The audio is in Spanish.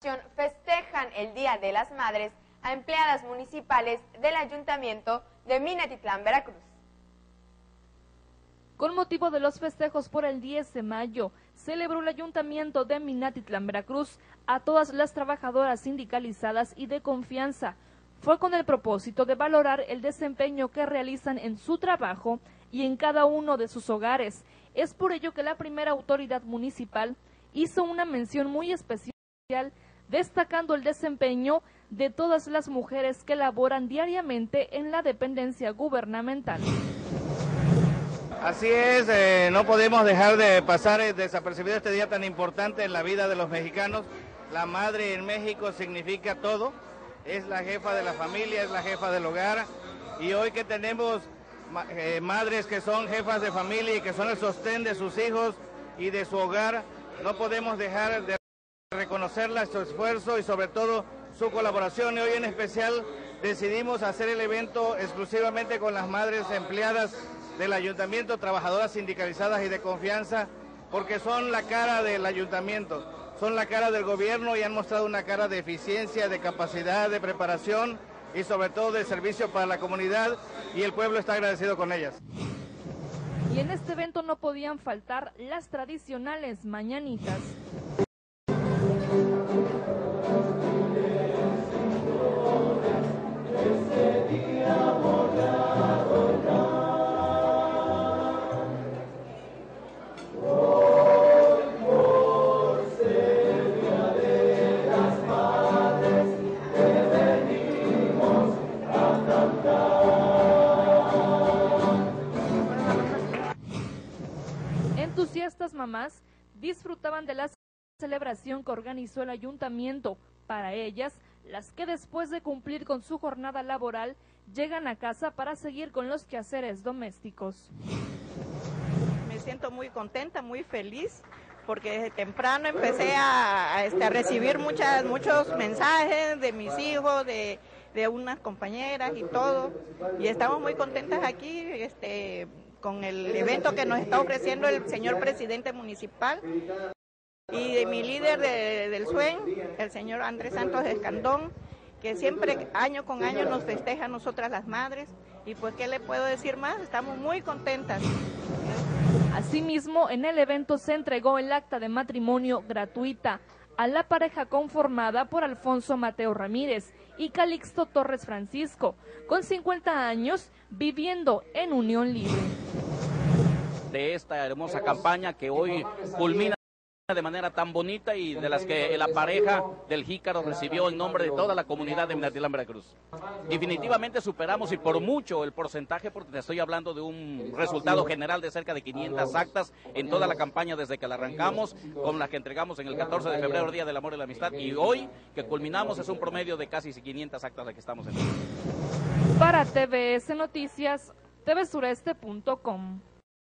festejan el Día de las Madres a empleadas municipales del Ayuntamiento de Minatitlán, Veracruz. Con motivo de los festejos por el 10 de mayo, celebró el Ayuntamiento de Minatitlán, Veracruz, a todas las trabajadoras sindicalizadas y de confianza. Fue con el propósito de valorar el desempeño que realizan en su trabajo y en cada uno de sus hogares. Es por ello que la primera autoridad municipal hizo una mención muy especial, destacando el desempeño de todas las mujeres que laboran diariamente en la dependencia gubernamental. Así es, no podemos dejar de pasar desapercibido este día tan importante en la vida de los mexicanos. La madre en México significa todo, es la jefa de la familia, es la jefa del hogar, y hoy que tenemos madres que son jefas de familia y que son el sostén de sus hijos y de su hogar, no podemos dejar de reconocerla, su esfuerzo y sobre todo su colaboración. Y hoy en especial decidimos hacer el evento exclusivamente con las madres empleadas del ayuntamiento, trabajadoras sindicalizadas y de confianza, porque son la cara del ayuntamiento, son la cara del gobierno y han mostrado una cara de eficiencia, de capacidad, de preparación y sobre todo de servicio para la comunidad, y el pueblo está agradecido con ellas. Y en este evento no podían faltar las tradicionales mañanitas. Entusiastas mamás disfrutaban de la celebración que organizó el ayuntamiento. Para ellas, las que después de cumplir con su jornada laboral, llegan a casa para seguir con los quehaceres domésticos. Me siento muy contenta, muy feliz, porque desde temprano empecé a recibir muchos mensajes de mis hijos, de unas compañeras y todo, y estamos muy contentas aquí, con el evento que nos está ofreciendo el señor presidente municipal y de mi líder del SUEN, el señor Andrés Santos Escandón, que siempre año con año nos festeja a nosotras las madres, y pues qué le puedo decir más, estamos muy contentas. Asimismo, en el evento se entregó el acta de matrimonio gratuita a la pareja conformada por Alfonso Mateo Ramírez y Calixto Torres Francisco, con 50 años viviendo en unión libre. De esta hermosa campaña que hoy culmina de manera tan bonita y de las que la pareja del Jícaro recibió el nombre de toda la comunidad de Minatitlán, Veracruz. Definitivamente superamos y por mucho el porcentaje, porque te estoy hablando de un resultado general de cerca de 500 actas en toda la campaña desde que la arrancamos, con la que entregamos en el 14 de febrero, Día del Amor y la Amistad, y hoy que culminamos es un promedio de casi 500 actas la que estamos en. Para TVS Noticias, tvsureste.com.